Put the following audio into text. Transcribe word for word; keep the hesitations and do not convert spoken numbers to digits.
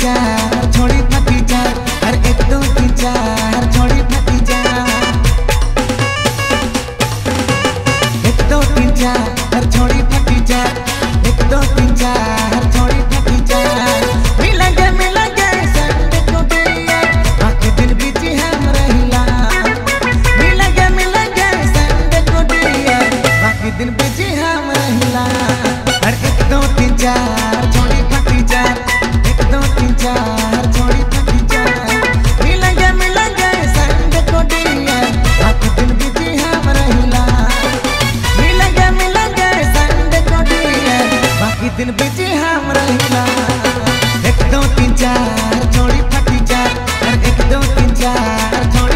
चार छोड़ी फटी चार, हर एक दो तीन चार छोड़ी फटी चार, एक दो तीन चार हर छोड़ी फटी चार, एक दो तीन चार हर छोड़ी फटी चार। मिलेंगे मिलेंगे संडे को दिया, बाकी दिन बीती हम रहिला। मिलेंगे मिलेंगे संडे को दिया, बाकी दिन बीती हम रहिला। हर एक दो तीन चार छोड़ी फटी चार, एक दो तीन चार छोड़ी फटी चार। मिलेंगे मिलेंगे संडे को दिया, बाकी दिन बीती हम रहिला। मिलेंगे मिलेंगे संडे को दिया, बाकी दिन बीती हम रहिला। एक दो तीन चार छोड़ी फटी चार, एक दो तीन चार छोड़ी